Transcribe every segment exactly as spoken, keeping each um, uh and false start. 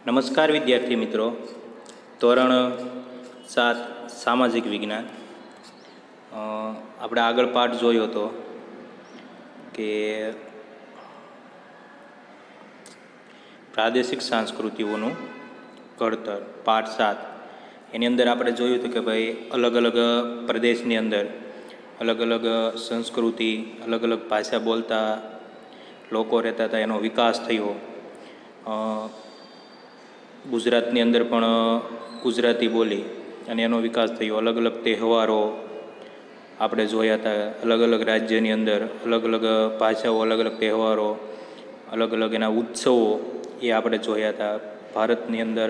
નમસ્કાર વિદ્યાર્થી મિત્રો, ધોરણ સાત સામાજિક વિજ્ઞાન. આપણે આગળ પાઠ જોયો હતો કે પ્રાદેશિક સંસ્કૃતિઓનું ઘડતર, પાઠ સાત. એની અંદર આપણે જોયું હતું કે ભાઈ અલગ અલગ પ્રદેશની અંદર અલગ અલગ સંસ્કૃતિ, અલગ અલગ ભાષા બોલતા લોકો રહેતા હતા, એનો વિકાસ થયો. ગુજરાતની અંદર પણ ગુજરાતી બોલી અને એનો વિકાસ થયો. અલગ અલગ તહેવારો આપણે જોયા હતા. અલગ અલગ રાજ્યની અંદર અલગ અલગ ભાષાઓ, અલગ અલગ તહેવારો, અલગ અલગ એના ઉત્સવો એ આપણે જોયા હતા. ભારતની અંદર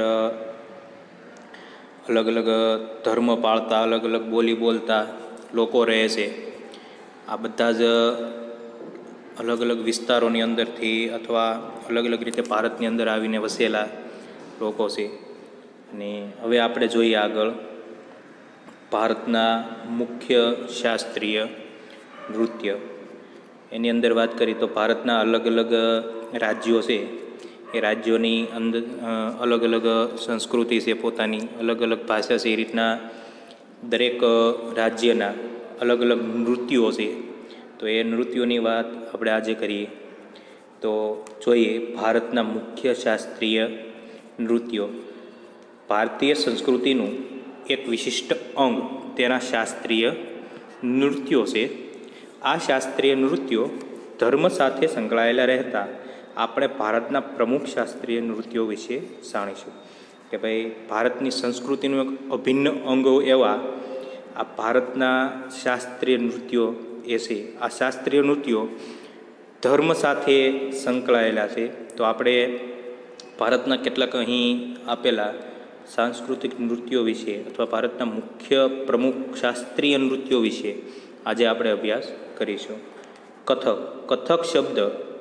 અલગ અલગ ધર્મ પાળતા, અલગ અલગ બોલી બોલતા લોકો રહે છે. આ બધા જ અલગ અલગ વિસ્તારોની અંદરથી અથવા અલગ અલગ રીતે ભારતની અંદર આવીને વસેલા લોકો છે. અને હવે આપણે જોઈએ આગળ ભારતના મુખ્ય શાસ્ત્રીય નૃત્ય. એની અંદર વાત કરીએ તો ભારતના અલગ અલગ રાજ્યો છે, એ રાજ્યોની અંદર અલગ અલગ સંસ્કૃતિ છે, પોતાની અલગ અલગ ભાષા છે. એ રીતના દરેક રાજ્યના અલગ અલગ નૃત્યો છે. તો એ નૃત્યોની વાત આપણે આજે કરીએ તો જોઈએ ભારતના મુખ્ય શાસ્ત્રીય નૃત્યો. ભારતીય સંસ્કૃતિનું એક વિશિષ્ટ અંગ તેના શાસ્ત્રીય નૃત્યો છે. આ શાસ્ત્રીય નૃત્યો ધર્મ સાથે સંકળાયેલા રહેતા આપણે ભારતના પ્રમુખ શાસ્ત્રીય નૃત્યો વિશે જાણીશું. કે ભાઈ ભારતની સંસ્કૃતિનું એક અભિન્ન અંગો એવા આ ભારતના શાસ્ત્રીય નૃત્યો એ છે. આ શાસ્ત્રીય નૃત્યો ધર્મ સાથે સંકળાયેલા છે. તો આપણે ભારતના કેટલાક અહીં આપેલા સાંસ્કૃતિક નૃત્યો વિશે અથવા ભારતના મુખ્ય પ્રમુખ શાસ્ત્રીય નૃત્યો વિશે આજે આપણે અભ્યાસ કરીશું. કથક. કથક શબ્દ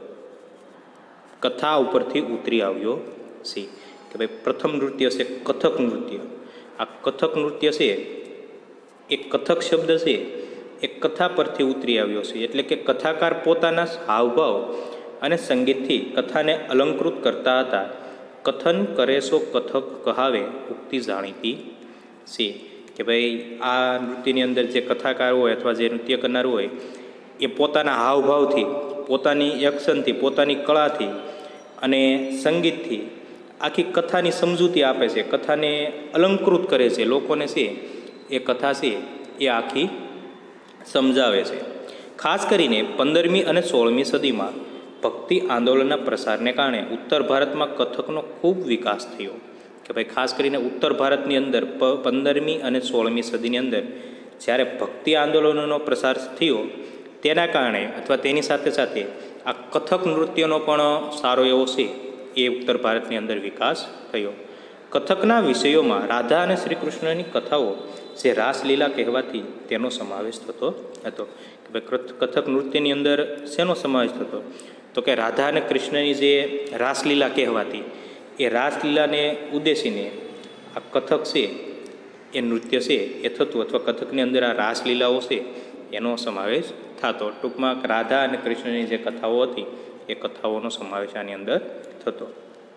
કથા ઉપરથી ઉતરી આવ્યો છે. કે ભાઈ પ્રથમ નૃત્ય છે કથક નૃત્ય. આ કથક નૃત્ય છે એ કથક શબ્દ છે એ કથા પરથી ઉતરી આવ્યો છે. એટલે કે કથાકાર પોતાના હાવભાવ અને સંગીતથી કથાને અલંકૃત કરતા હતા. કથન કરે સો કથક કહાવે ઉક્તિ જાણીતી છે. કે ભાઈ આ નૃત્યની અંદર જે કથાકાર હોય અથવા જે નૃત્ય કરનાર હોય એ પોતાના હાવભાવથી, પોતાની એક્શનથી, પોતાની કળાથી અને સંગીતથી આખી કથાની સમજૂતી આપે છે, કથાને અલંકૃત કરે છે. લોકોને છે એ કથા છે એ આખી સમજાવે છે. ખાસ કરીને પંદરમી અને સોળમી સદીમાં ભક્તિ આંદોલનના પ્રસારને કારણે ઉત્તર ભારતમાં કથકનો ખૂબ વિકાસ થયો. કે ભાઈ ખાસ કરીને ઉત્તર ભારતની અંદર પંદરમી અને સોળમી સદીની અંદર જ્યારે ભક્તિ આંદોલનનો પ્રસાર થયો તેના કારણે અથવા તેની સાથે સાથે આ કથક નૃત્યનો પણ સારો એવો છે એ ઉત્તર ભારતની અંદર વિકાસ થયો. કથકના વિષયોમાં રાધા અને શ્રી કૃષ્ણની કથાઓ જે રાસલીલા કહેવાથી તેનો સમાવેશ થતો હતો. કે ભાઈ કથક નૃત્યની અંદર શેનો સમાવેશ થતો? તો કે રાધા અને કૃષ્ણની જે રાસલીલા કહેવાતી એ રાસલીલાને ઉદ્દેશીને આ કથક છે એ નૃત્ય છે એ થતું, અથવા કથકની અંદર આ રાસલીલાઓ છે એનો સમાવેશ થતો. ટૂંકમાં રાધા અને કૃષ્ણની જે કથાઓ હતી એ કથાઓનો સમાવેશ આની અંદર થતો.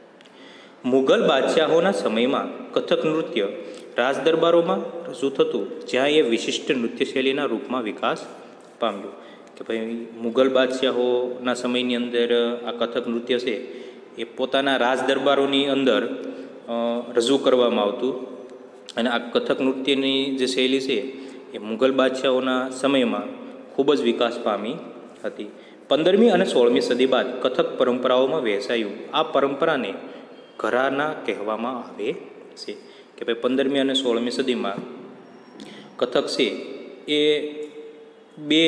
મુઘલ બાદશાહોના સમયમાં કથક નૃત્ય રાજ દરબારોમાં રજૂ થતું, જ્યાં એ વિશિષ્ટ નૃત્યશૈલીના રૂપમાં વિકાસ પામ્યું. કે ભાઈ મુઘલ બાદશાહોના સમયની અંદર આ કથક નૃત્ય છે એ પોતાના રાજ દરબારોની અંદર રજૂ કરવામાં આવતું. અને આ કથક નૃત્યની જે શૈલી છે એ મુઘલ બાદશાહોના સમયમાં ખૂબ જ વિકાસ પામી હતી. પંદરમી અને સોળમી સદી બાદ કથક પરંપરાઓમાં વહેંચાયું. આ પરંપરાને ઘરાના કહેવામાં આવે છે. કે ભાઈ પંદરમી અને સોળમી સદીમાં કથક છે એ બે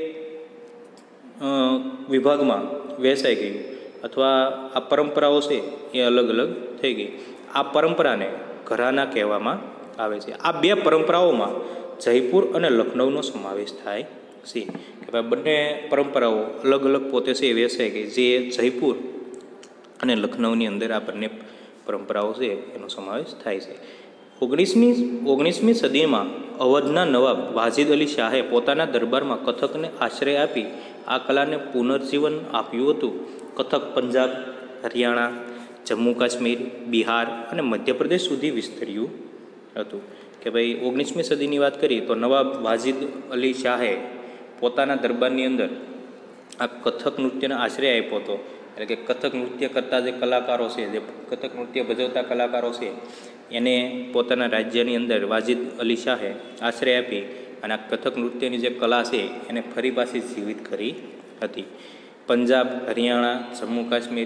વિભાગમાં વહેંચાઈ ગયું, અથવા આ પરંપરાઓ છે એ અલગ અલગ થઈ ગઈ. આ પરંપરાને ઘરાના કહેવામાં આવે છે. આ બે પરંપરાઓમાં જયપુર અને લખનૌનો સમાવેશ થાય છે. કે ભાઈ બંને પરંપરાઓ અલગ અલગ પોતે છે વહેંચાઈ ગઈ, જે જયપુર અને લખનૌની અંદર આ બંને પરંપરાઓ છે એનો સમાવેશ થાય છે. ઓગણીસમી ઓગણીસમી સદીમાં અવધના નવાબ વાજિદ અલી શાહે પોતાના દરબારમાં કથકને આશ્રય આપી આ કલાને પુનર્જીવન આપ્યું હતું. કથક પંજાબ, હરિયાણા, જમ્મુ કાશ્મીર, બિહાર અને મધ્યપ્રદેશ સુધી વિસ્તર્યું હતું. કે ભાઈ ઓગણીસમી સદીની વાત કરીએ તો નવાબ વાજિદ અલી શાહે પોતાના દરબારની અંદર આ કથક નૃત્યને આશ્રય આપ્યો હતો. એટલે કે કથક નૃત્ય કરતા જે કલાકારો છે, જે કથક નૃત્ય ભજવતા કલાકારો છે, એને પોતાના રાજ્યની અંદર વાજિદ અલી શાહે આશ્રય આપી અને આ કથક નૃત્યની જે કલા છે એને ફરી પાછી જીવિત કરી હતી. પંજાબ, હરિયાણા, જમ્મુ કાશ્મીર,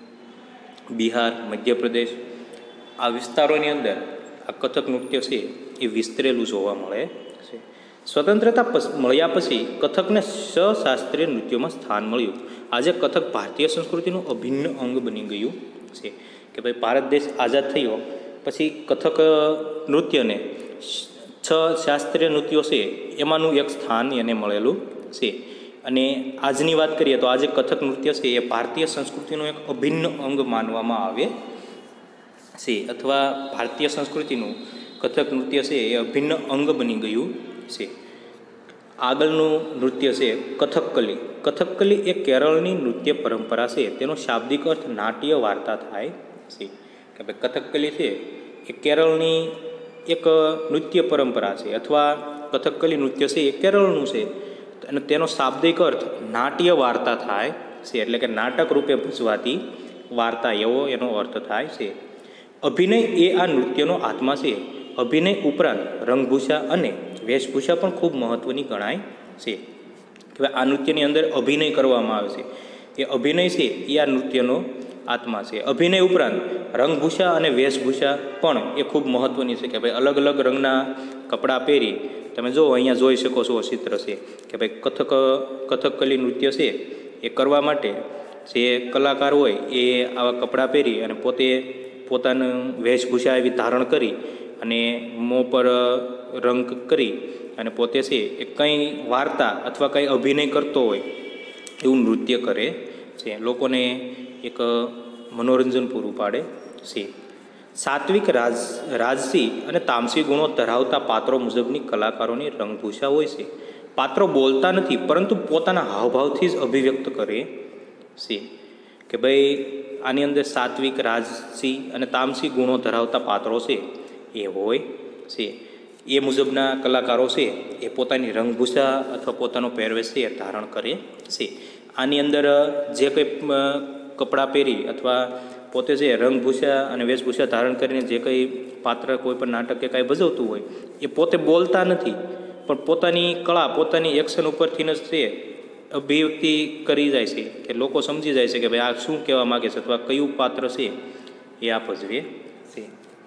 બિહાર, મધ્યપ્રદેશ આ વિસ્તારોની અંદર આ કથક નૃત્ય છે એ વિસ્તરેલું જોવા મળે છે. સ્વતંત્રતા મળ્યા પછી કથકને સશાસ્ત્રીય નૃત્યોમાં સ્થાન મળ્યું. આજે કથક ભારતીય સંસ્કૃતિનું અભિન્ન અંગ બની ગયું છે. કે ભાઈ ભારત દેશ આઝાદ થયો પછી કથક નૃત્યને છ શાસ્ત્રીય નૃત્યો છે એમાંનું એક સ્થાન એને મળેલું છે. અને આજની વાત કરીએ તો આજે કથક નૃત્ય છે એ ભારતીય સંસ્કૃતિનું એક અભિન્ન અંગ માનવામાં આવે છે, અથવા ભારતીય સંસ્કૃતિનું કથક નૃત્ય છે એ અભિન્ન અંગ બની ગયું છે. આગળનું નૃત્ય છે કથકલી. કથકલી એ કેરળની નૃત્ય પરંપરા છે. તેનો શાબ્દિક અર્થ નાટ્ય વાર્તા થાય છે. કે ભાઈ કથકલી છે એ કેરળની એક નૃત્ય પરંપરા છે, અથવા કથકલી નૃત્ય છે એ કેરળનું છે અને તેનો શાબ્દિક અર્થ નાટ્ય વાર્તા થાય છે. એટલે કે નાટક રૂપે ભજવાતી વાર્તા એવો એનો અર્થ થાય છે. અભિનય એ આ નૃત્યનો આત્મા છે. અભિનય ઉપરાંત રંગભૂષા અને વેશભૂષા પણ ખૂબ મહત્ત્વની ગણાય છે. કે આ નૃત્યની અંદર અભિનય કરવામાં આવે છે. એ અભિનય છે એ આ નૃત્યનો આત્મા છે. અભિનય ઉપરાંત રંગભૂષા અને વેશભૂષા પણ એ ખૂબ મહત્ત્વની છે. કે ભાઈ અલગ અલગ રંગના કપડાં પહેરી તમે જો અહીંયા જોઈ શકો છો ચિત્ર છે કે ભાઈ કથક કથકલી નૃત્ય છે એ કરવા માટે જે કલાકાર હોય એ આવા કપડાં પહેરી અને પોતે પોતાનું વેશભૂષા એવી ધારણ કરી અને મોં પર રંગ કરી અને પોતે છે એ કંઈ વાર્તા અથવા કંઈ અભિનય કરતો હોય એવું નૃત્ય કરે છે. લોકોને એક મનોરંજન પૂરું પાડે છે. સાત્વિક રાજ રાજસી અને તામસી ગુણો ધરાવતા પાત્રો મુજબની કલાકારોની રંગભૂષા હોય છે. પાત્રો બોલતા નથી પરંતુ પોતાના હાવભાવથી જ અભિવ્યક્ત કરે છે. કે ભાઈ આની અંદર સાત્વિક, રાજસી અને તામસી ગુણો ધરાવતા પાત્રો છે એ હોય છે. એ મુજબના કલાકારો છે એ પોતાની રંગભૂષા અથવા પોતાનો પહેરવેશ છે એ ધારણ કરે છે. આની અંદર જે કંઈ કપડાં પહેરી અથવા પોતે જે રંગભૂષા અને વેશભૂષા ધારણ કરીને જે કંઈ પાત્ર કોઈ પણ નાટક કે કાંઈ ભજવતું હોય એ પોતે બોલતા નથી, પણ પોતાની કળા, પોતાની એક્શન ઉપરથી જ તે અભિવ્યક્તિ કરી જાય છે કે લોકો સમજી જાય છે કે ભાઈ આ શું કહેવા માગે છે અથવા કયું પાત્ર છે એ આ ભજવે છે.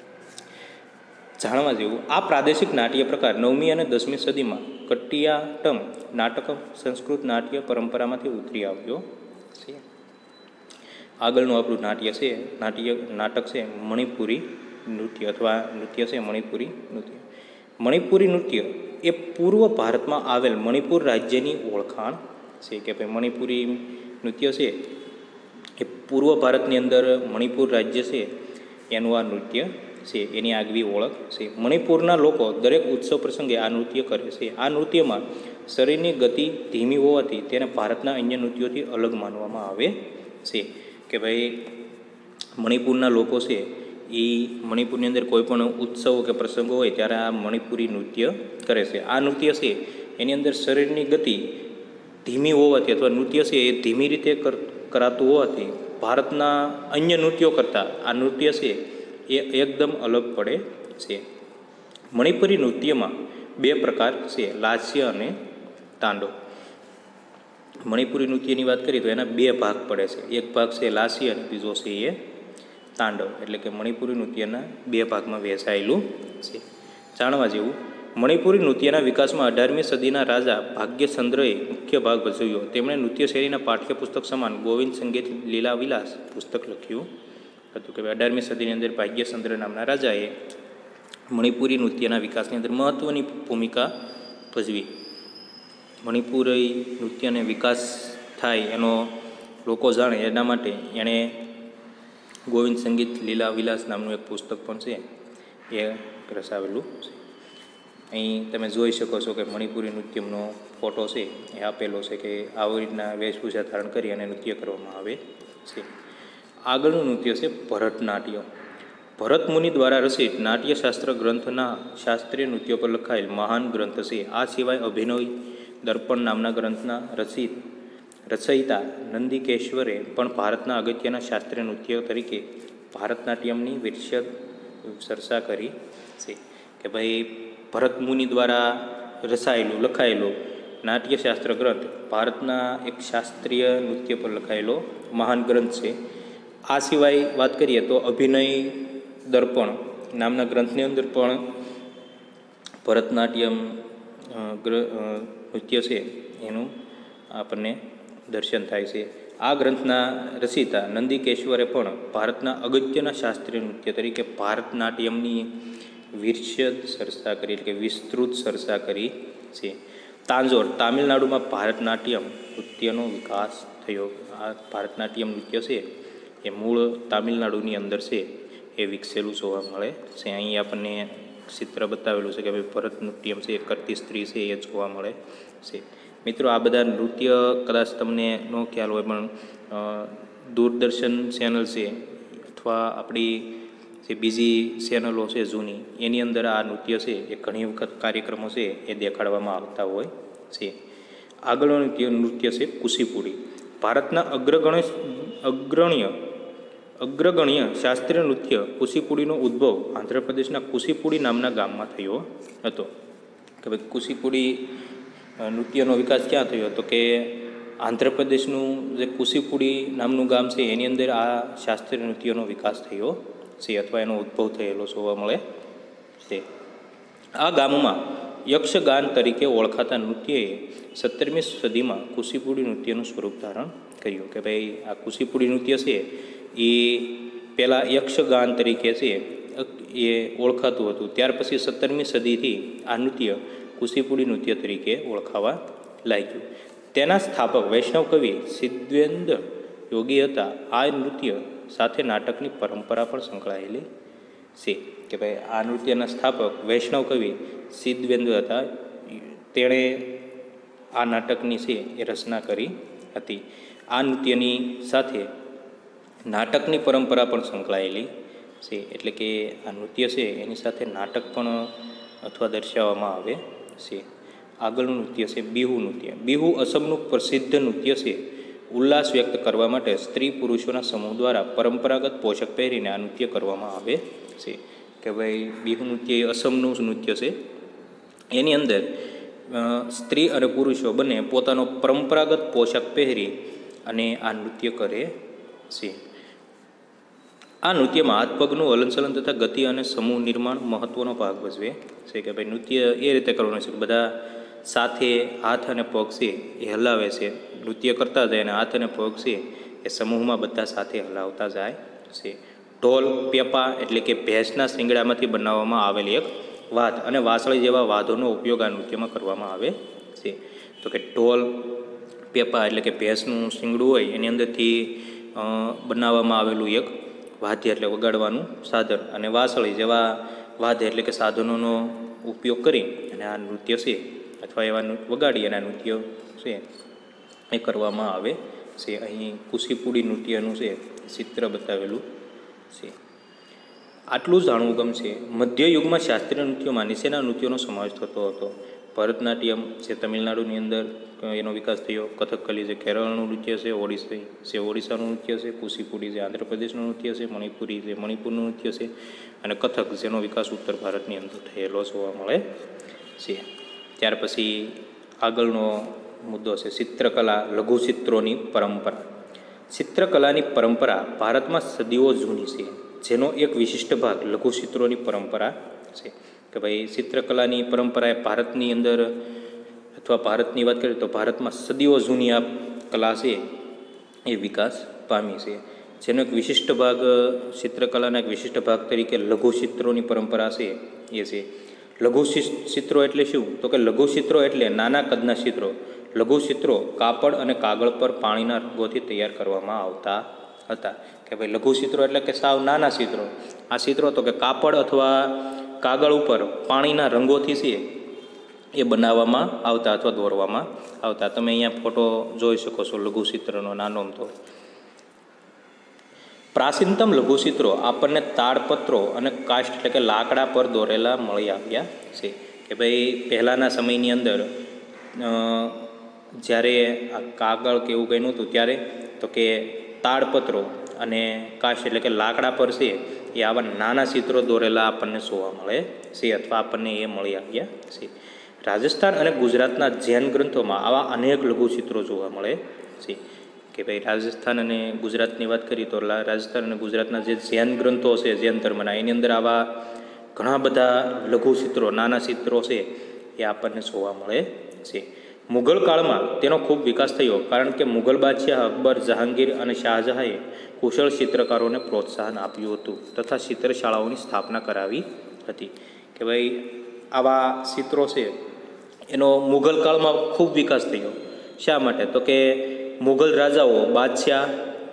જાણવા જેવું આ પ્રાદેશિક નાટ્ય પ્રકાર નવમી અને દસમી સદીમાં કટિયાટમ નાટકમ સંસ્કૃત નાટ્ય પરંપરામાંથી ઉતરી આવ્યો છે. આગળનું આપણું નાટ્ય છે નાટ્ય નાટક છે મણિપુરી નૃત્ય અથવા નૃત્ય છે મણિપુરી નૃત્ય. મણિપુરી નૃત્ય એ પૂર્વ ભારતમાં આવેલ મણિપુર રાજ્યની ઓળખાણ છે. કે ભાઈ મણિપુરી નૃત્ય છે એ પૂર્વ ભારતની અંદર મણિપુર રાજ્ય છે એનું આ નૃત્ય છે, એની આગવી ઓળખ છે. મણિપુરના લોકો દરેક ઉત્સવ પ્રસંગે આ નૃત્ય કરે છે. આ નૃત્યમાં શરીરની ગતિ ધીમી હોવાથી તેને ભારતના અન્ય નૃત્યોથી અલગ માનવામાં આવે છે. કે ભાઈ મણિપુરના લોકો છે એ મણિપુરની અંદર કોઈ પણ ઉત્સવો કે પ્રસંગો હોય ત્યારે આ મણિપુરી નૃત્ય કરે છે. આ નૃત્ય છે એની અંદર શરીરની ગતિ ધીમી હોવાથી અથવા નૃત્ય છે એ ધીમી રીતે કરાતું હોવાથી ભારતના અન્ય નૃત્યો કરતાં આ નૃત્ય છે એ એકદમ અલગ પડે છે. મણિપુરી નૃત્યમાં બે પ્રકાર છે, લાસ્ય અને તાંડવ. મણિપુરી નૃત્યની વાત કરીએ તો એના બે ભાગ પડે છે. એક ભાગ છે લાસ્ય અને બીજો છે એ તાંડવ. એટલે કે મણિપુરી નૃત્યના બે ભાગમાં વહેંચાયેલું છે. જાણવા જેવું મણિપુરી નૃત્યના વિકાસમાં અઢારમી સદીના રાજા ભાગ્યચંદ્રએ મુખ્ય ભાગ ભજવ્યો. તેમણે નૃત્ય શૈલીના પાઠ્યપુસ્તક સમાન ગોવિંદ સંગીત લીલા વિલાસ પુસ્તક લખ્યું હતું. કે અઢારમી સદીની અંદર ભાગ્યચંદ્ર નામના રાજાએ મણિપુરી નૃત્યના વિકાસની અંદર મહત્ત્વની ભૂમિકા ભજવી. મણિપુરી નૃત્યને વિકાસ થાય એનો લોકો જાણે એના માટે એણે ગોવિંદ સંગીત લીલા વિલાસ નામનું એક પુસ્તક પણ છે એ રચાવેલું છે. અહીં તમે જોઈ શકો છો કે મણિપુરી નૃત્યનો ફોટો છે એ આપેલો છે કે આવી રીતના વેશભૂષા ધારણ કરી અને નૃત્ય કરવામાં આવે છે. આગળનું નૃત્ય છે ભરતનાટ્ય. ભરત મુનિ દ્વારા રચિત નાટ્યશાસ્ત્ર ગ્રંથના શાસ્ત્રીય નૃત્યો પર લખાયેલ મહાન ગ્રંથ છે. આ સિવાય અભિનય દર્પણ નામના ગ્રંથના રચિત રચયિતા નંદિકેશ્વરે પણ ભારતના અગત્યના શાસ્ત્રીય નૃત્ય તરીકે ભારતનાટ્યમની વિરસદ ચર્ચા કરી છે. કે ભાઈ ભરત મુનિ દ્વારા રચાયેલું લખાયેલું નાટ્યશાસ્ત્ર ગ્રંથ ભારતના એક શાસ્ત્રીય નૃત્ય પર લખાયેલો મહાન ગ્રંથ છે. આ સિવાય વાત કરીએ તો અભિનય દર્પણ નામના ગ્રંથની અંદર પણ ભરતનાટ્યમ નૃત્ય છે એનું આપણને દર્શન થાય છે. આ ગ્રંથના રચિતા નંદિકેશ્વરે પણ ભારતના અગત્યના શાસ્ત્રીય નૃત્ય તરીકે ભારતનાટ્યમની વિરસદ ચર્ચા કરી એટલે કે વિસ્તૃત ચર્ચા કરી છે. તાંજોર તામિલનાડુમાં ભારતનાટ્યમ નૃત્યનો વિકાસ થયો. આ ભારતનાટ્યમ નૃત્ય છે એ મૂળ તામિલનાડુની અંદર છે એ વિકસેલું જોવા મળે છે. અહીં આપણને ચિત્ર બતાવેલું છે કે ભાઈ ભરતનાટ્યમ છે એ કરતી સ્ત્રી છે એ જોવા મળે છે. મિત્રો, આ બધા નૃત્ય કદાચ તમને ન ખ્યાલ હોય પણ દૂરદર્શન ચેનલ છે અથવા આપણી જે બીજી ચેનલો છે જૂની એની અંદર આ નૃત્ય છે એ ઘણી વખત કાર્યક્રમો છે એ દેખાડવામાં આવતા હોય છે. આગળનું નૃત્ય નૃત્ય છે કુચીપુડી. ભારતના અગ્રગણ્ય અગ્રણ્ય અગ્રગણ્ય શાસ્ત્રીય નૃત્ય કુચીપુડીનો ઉદ્ભવ આંધ્રપ્રદેશના કુચીપુડી નામના ગામમાં થયો હતો. કે ભાઈ કુચીપુડી નૃત્યનો વિકાસ ક્યાં થયો હતો કે આંધ્રપ્રદેશનું જે કુચીપુડી નામનું ગામ છે એની અંદર આ શાસ્ત્રીય નૃત્યનો વિકાસ થયો છે અથવા એનો ઉદ્ભવ થયેલો જોવા મળે છે. આ ગામમાં યક્ષગાન તરીકે ઓળખાતા નૃત્યએ સત્તરમી સદીમાં કુચીપુડી નૃત્યનું સ્વરૂપ ધારણ કર્યું. કે ભાઈ આ કુચીપુડી નૃત્ય છે એ પહેલાં યક્ષગાન તરીકે છે એ ઓળખાતું હતું. ત્યાર પછી સત્તરમી સદીથી આ નૃત્ય કુચીપુડી નૃત્ય તરીકે ઓળખાવા લાગ્યું. તેના સ્થાપક વૈષ્ણવ કવિ સિદ્ધેન્દ્ર યોગી હતા. આ નૃત્ય સાથે નાટકની પરંપરા પણ સંકળાયેલી છે. કે ભાઈ આ નૃત્યના સ્થાપક વૈષ્ણવ કવિ સિદ્ધેન્દ્ર હતા. તેણે આ નાટકની છે એ રચના કરી હતી. આ નૃત્યની સાથે નાટકની પરંપરા પણ સંકળાયેલી છે. એટલે કે આ નૃત્ય છે એની સાથે નાટક પણ અથવા દર્શાવવામાં આવે છે. આગળનું નૃત્ય છે બિહુ નૃત્ય. બિહુ અસમનું પ્રસિદ્ધ નૃત્ય છે. ઉલ્લાસ વ્યક્ત કરવા માટે સ્ત્રી પુરુષોના સમૂહ દ્વારા પરંપરાગત પોશાક પહેરીને આ નૃત્ય કરવામાં આવે છે. કે ભાઈ બિહુ નૃત્ય એ અસમનું નૃત્ય છે. એની અંદર સ્ત્રી અને પુરુષો બંને પોતાનો પરંપરાગત પોશાક પહેરી અને આ નૃત્ય કરે છે. આ નૃત્યમાં હાથ પગનું હલનચલન તથા ગતિ અને સમૂહ નિર્માણ મહત્ત્વનો ભાગ ભજવે છે. કે ભાઈ નૃત્ય એ રીતે કરવાનું છે કે બધા સાથે હાથ અને પગ છે એ હલાવે છે. નૃત્ય કરતા જાય અને હાથ અને પગ છે એ સમૂહમાં બધા સાથે હલાવતા જાય છે. ઢોલ, પેપા એટલે કે ભેંસના શિંગડામાંથી બનાવવામાં આવેલી એક વાદ અને વાંસળી જેવા વાદોનો ઉપયોગ આ નૃત્યમાં કરવામાં આવે છે. તો કે ઢોલ, પેપા એટલે કે ભેંસનું શિંગડું હોય એની અંદરથી બનાવવામાં આવેલું એક વાદ્ય એટલે વગાડવાનું સાધન અને વાંસળી જેવા વાદ્ય એટલે કે સાધનોનો ઉપયોગ કરી અને આ નૃત્ય છે અથવા એવા વગાડી અને આ નૃત્ય છે એ કરવામાં આવે છે. અહીં કુચીપુડી નૃત્યનું છે ચિત્ર બતાવેલું છે. આટલું જાણવું ગમશે. મધ્યયુગમાં શાસ્ત્રીય નૃત્યોમાં નીચેના નૃત્યોનો સમાવેશ થતો હતો. ભરતનાટ્યમ જે તમિલનાડુની અંદર એનો વિકાસ થયો. કથકલી જે કેરળનું નૃત્ય છે, ઓડિશા જે ઓડિશાનું નૃત્ય છે, કુચીપુડી જે આંધ્રપ્રદેશનું નૃત્ય છે, મણિપુરી જે મણિપુરનું નૃત્ય છે અને કથક જેનો વિકાસ ઉત્તર ભારતની અંદર થયેલો જોવા મળે છે. ત્યાર પછી આગળનો મુદ્દો છે ચિત્રકલા લઘુચિત્રોની પરંપરા. ચિત્રકલાની પરંપરા ભારતમાં સદીઓ જૂની છે, જેનો એક વિશિષ્ટ ભાગ લઘુચિત્રોની પરંપરા છે. કે ભાઈ ચિત્રકલાની પરંપરા એ ભારતની અંદર અથવા ભારતની વાત કરીએ તો ભારતમાં સદીઓ જૂની આ કલા છે એ વિકાસ પામી છે. જેનો એક વિશિષ્ટ ભાગ ચિત્રકલાના એક વિશિષ્ટ ભાગ તરીકે લઘુચિત્રોની પરંપરા છે એ છે. લઘુ ચિત્રો એટલે શું? તો કે લઘુચિત્રો એટલે નાના કદના ચિત્રો. લઘુચિત્રો કાપડ અને કાગળ પર પાણીના રંગોથી તૈયાર કરવામાં આવતા હતા. કે ભાઈ લઘુચિત્રો એટલે કે સાવ નાના ચિત્રો. આ ચિત્રો તો કે કાપડ અથવા કાગળ ઉપર પાણીના રંગોથી છે એ બનાવવામાં આવતા અથવા દોરવામાં આવતા. તમે અહીંયા ફોટો જોઈ શકો છો લઘુચિત્રનો નાનો તો. પ્રાચીનતમ લઘુચિત્રો આપણને તાડપત્રો અને કાષ્ઠ એટલે કે લાકડા પર દોરેલા મળી આવ્યા છે. કે ભાઈ પહેલાંના સમયની અંદર જ્યારે આ કાગળ કે એવું કંઈ નહોતું ત્યારે તો કે તાડપત્રો અને કાષ્ઠ એટલે કે લાકડા પર છે એ આવા નાના ચિત્રો દોરેલા આપણને જોવા મળે છે અથવા આપણને એ મળી આવ્યા છે. રાજસ્થાન અને ગુજરાતના જૈન ગ્રંથોમાં આવા અનેક લઘુચિત્રો જોવા મળે છે. કે ભાઈ રાજસ્થાન અને ગુજરાતની વાત કરીએ તો રાજસ્થાન અને ગુજરાતના જે જૈન ગ્રંથો છે જૈન ધર્મના એની અંદર આવા ઘણા બધા લઘુચિત્રો નાના ચિત્રો છે એ આપણને જોવા મળે છે. મુઘલ કાળમાં તેનો ખૂબ વિકાસ થયો કારણ કે મુઘલ બાદશાહ અકબર, જહાંગીર અને શાહજહાંએ કુશળ ચિત્રકારોને પ્રોત્સાહન આપ્યું હતું તથા ચિત્રશાળાઓની સ્થાપના કરાવી હતી. કે ભાઈ આવા ચિત્રો છે એનો મુઘલ કાળમાં ખૂબ વિકાસ થયો. શા માટે? તો કે મુઘલ રાજાઓ બાદશાહ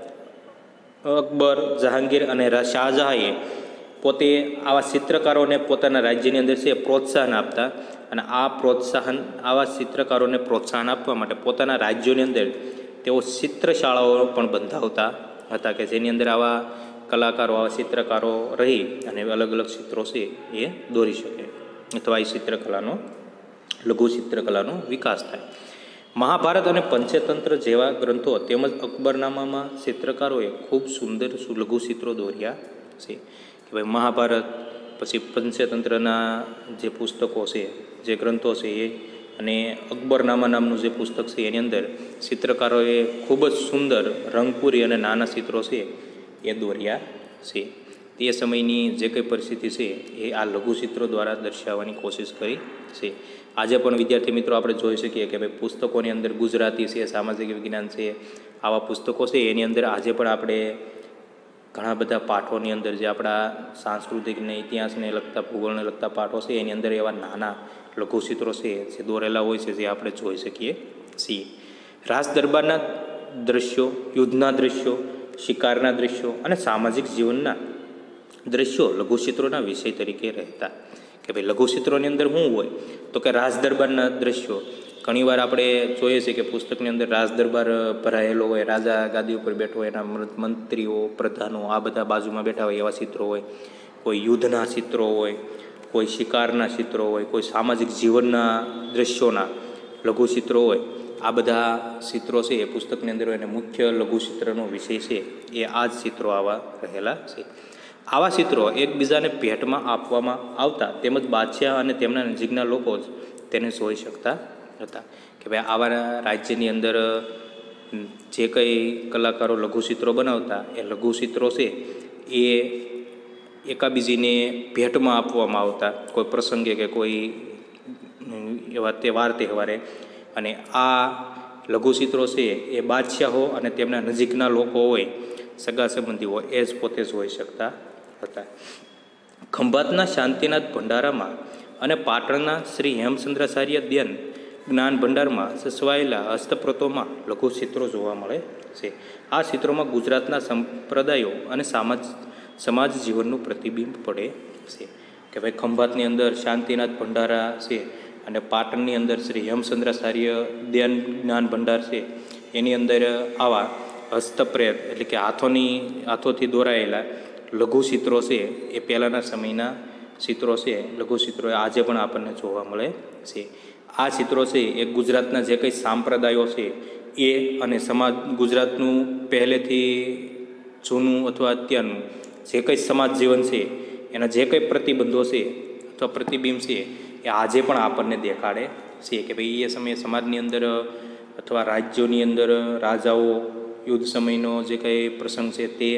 અકબર, જહાંગીર અને શાહજહાંએ પોતે આવા ચિત્રકારોને પોતાના રાજ્યની અંદર છે પ્રોત્સાહન આપતા અને આ પ્રોત્સાહન આવા ચિત્રકારોને પ્રોત્સાહન આપવા માટે પોતાના રાજ્યોની અંદર તેઓ ચિત્રશાળાઓ પણ બંધાવતા હતા કે જેની અંદર આવા કલાકારો આવા ચિત્રકારો રહી અને અલગ અલગ ચિત્રો છે એ દોરી શકે અથવા એ ચિત્રકલાનો લઘુ ચિત્રકલાનો વિકાસ થાય. મહાભારત અને પંચતંત્ર જેવા ગ્રંથો તેમજ અકબરનામામાં ચિત્રકારોએ ખૂબ સુંદર લઘુ ચિત્રો દોર્યા છે. કે ભાઈ મહાભારત પછી પંચતંત્રના જે પુસ્તકો છે જે ગ્રંથો છે એ અને અકબરનામા નામનું જે પુસ્તક છે એની અંદર ચિત્રકારોએ ખૂબ જ સુંદર રંગપૂરી અને નાના ચિત્રો છે એ દોર્યા છે. તે સમયની જે કંઈ પરિસ્થિતિ છે એ આ લઘુ ચિત્રો દ્વારા દર્શાવવાની કોશિશ કરી છે. આજે પણ વિદ્યાર્થી મિત્રો આપણે જોઈ શકીએ કે ભાઈ પુસ્તકોની અંદર ગુજરાતી છે, સામાજિક વિજ્ઞાન છે, આવા પુસ્તકો છે એની અંદર આજે પણ આપણે ઘણા બધા પાઠોની અંદર જે આપણા સાંસ્કૃતિકને ઇતિહાસને લગતા ભૂગોળને લગતા પાઠો છે એની અંદર એવા નાના લઘુચિત્રો છે જે દોરેલા હોય છે જે આપણે જોઈ શકીએ છીએ. રાસ દરબારના દ્રશ્યો, યુદ્ધના દ્રશ્યો, શિકારના દ્રશ્યો અને સામાજિક જીવનના દ્રશ્યો લઘુચિત્રોના વિષય તરીકે રહેતા. કે ભાઈ લઘુચિત્રોની અંદર શું હોય તો કે રાસ દરબારના દ્રશ્યો. ઘણીવાર આપણે જોઈએ છીએ કે પુસ્તકની અંદર રાજ દરબાર ભરાયેલો હોય, રાજા ગાદી ઉપર બેઠો હોય, એના મંત્રીઓ, પ્રધાનો આ બધા બાજુમાં બેઠા હોય એવા ચિત્રો હોય. કોઈ યુદ્ધના ચિત્રો હોય, કોઈ શિકારના ચિત્રો હોય, કોઈ સામાજિક જીવનના દ્રશ્યોના લઘુચિત્રો હોય. આ બધા ચિત્રો છે એ પુસ્તકની અંદર હોય અને મુખ્ય લઘુચિત્રનો વિષય છે એ આ જ ચિત્રો આવા રહેલા છે. આવા ચિત્રો એકબીજાને ભેટમાં આપવામાં આવતા તેમજ બાદશાહ અને તેમના નજીકના લોકો જ તેને જોઈ શકતા હતા. કે ભાઈ આવા રાજ્યની અંદર જે કંઈ કલાકારો લઘુચિત્રો બનાવતા એ લઘુચિત્રો છે એ એકાબીજીને ભેટમાં આપવામાં આવતા કોઈ પ્રસંગે કે કોઈ એવા તહેવાર તહેવારે. અને આ લઘુચિત્રો છે એ બાદશાહો અને તેમના નજીકના લોકો હોય, સગા સંબંધીઓ એ જ પોતે જોઈ શકતા હતા. ખંભાતના શાંતિનાથ ભંડારામાં અને પાટણના શ્રી હેમચંદ્રાચાર્ય દ્યન જ્ઞાન ભંડારમાં સચવાયેલા હસ્તપ્રતોમાં લઘુચિત્રો જોવા મળે છે. આ ચિત્રોમાં ગુજરાતના સંપ્રદાયો અને સમાજ સમાજ જીવનનું પ્રતિબિંબ પડે છે. કે ભાઈ ખંભાતની અંદર શાંતિનાથ ભંડારા છે અને પાટણની અંદર શ્રી હેમચંદ્રાચાર્ય દ્યન જ્ઞાન ભંડાર છે એની અંદર આવા હસ્તપ્રેત એટલે કે હાથોની હાથોથી દોરાયેલા લઘુચિત્રો છે એ પહેલાંના સમયના ચિત્રો છે લઘુચિત્રો આજે પણ આપણને જોવા મળે છે. આ ચિત્રો છે એ ગુજરાતના જે કંઈ સંપ્રદાયો છે એ અને સમાજ ગુજરાતનું પહેલેથી જૂનું અથવા અત્યારનું જે કંઈ સમાજ જીવન છે એના જે કંઈ પ્રતિબંધો છે અથવા પ્રતિબિંબ છે એ આજે પણ આપણને દેખાડે છે. કે ભાઈ એ સમયે સમાજની અંદર અથવા રાજ્યોની અંદર રાજાઓ યુદ્ધ સમયનો જે કંઈ પ્રસંગ છે તે,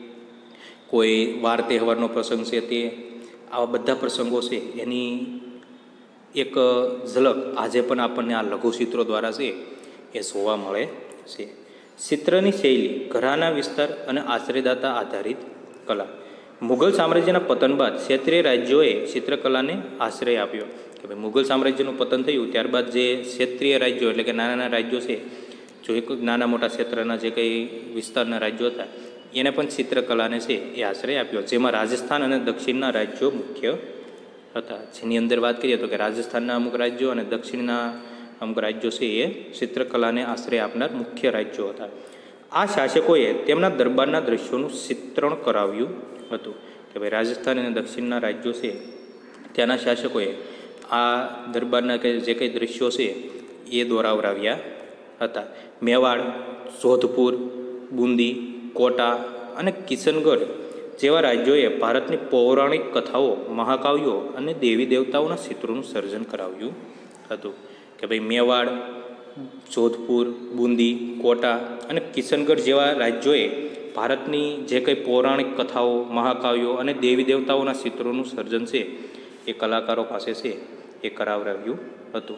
કોઈ વાર તહેવારનો પ્રસંગ છે તે, આવા બધા પ્રસંગો છે એની એક ઝલક આજે પણ આપણને આ લઘુચિત્રો દ્વારા છે એ જોવા મળે છે. ચિત્રની શૈલી ઘરાના વિસ્તાર અને આશ્રયદાતા આધારિત કલા. મુઘલ સામ્રાજ્યના પતન બાદ ક્ષેત્રીય રાજ્યોએ ચિત્રકલાને આશ્રય આપ્યો. કે ભાઈ મુઘલ સામ્રાજ્યનું પતન થયું ત્યારબાદ જે ક્ષેત્રીય રાજ્યો એટલે કે નાના નાના રાજ્યો છે, જો એક નાના મોટા ક્ષેત્રના જે કંઈ વિસ્તારના રાજ્યો હતા એને પણ ચિત્રકલાને છે એ આશ્રય આપ્યો. જેમાં રાજસ્થાન અને દક્ષિણના રાજ્યો મુખ્ય હતા. જેની અંદર વાત કરીએ તો કે રાજસ્થાનના અમુક રાજ્યો અને દક્ષિણના અમુક રાજ્યો છે એ ચિત્રકલાને આશ્રય આપનાર મુખ્ય રાજ્યો હતા. આ શાસકોએ તેમના દરબારના દ્રશ્યોનું ચિત્રણ કરાવ્યું હતું કે ભાઈ રાજસ્થાન અને દક્ષિણના રાજ્યો છે ત્યાંના શાસકોએ આ દરબારના કે જે કંઈ દ્રશ્યો છે એ દોરાવરાવ્યા હતા. મેવાડ, જોધપુર, બુંદી, કોટા અને કિશનગઢ જેવા રાજ્યોએ ભારતની પૌરાણિક કથાઓ, મહાકાવ્યો અને દેવી દેવતાઓના ચિત્રોનું સર્જન કરાવ્યું હતું કે ભાઈ મેવાડ, જોધપુર, બુંદી, કોટા અને કિશનગઢ જેવા રાજ્યોએ ભારતની જે કંઈ પૌરાણિક કથાઓ, મહાકાવ્યો અને દેવી દેવતાઓના ચિત્રોનું સર્જન છે એ કલાકારો પાસે છે એ કરાવરાવ્યું હતું.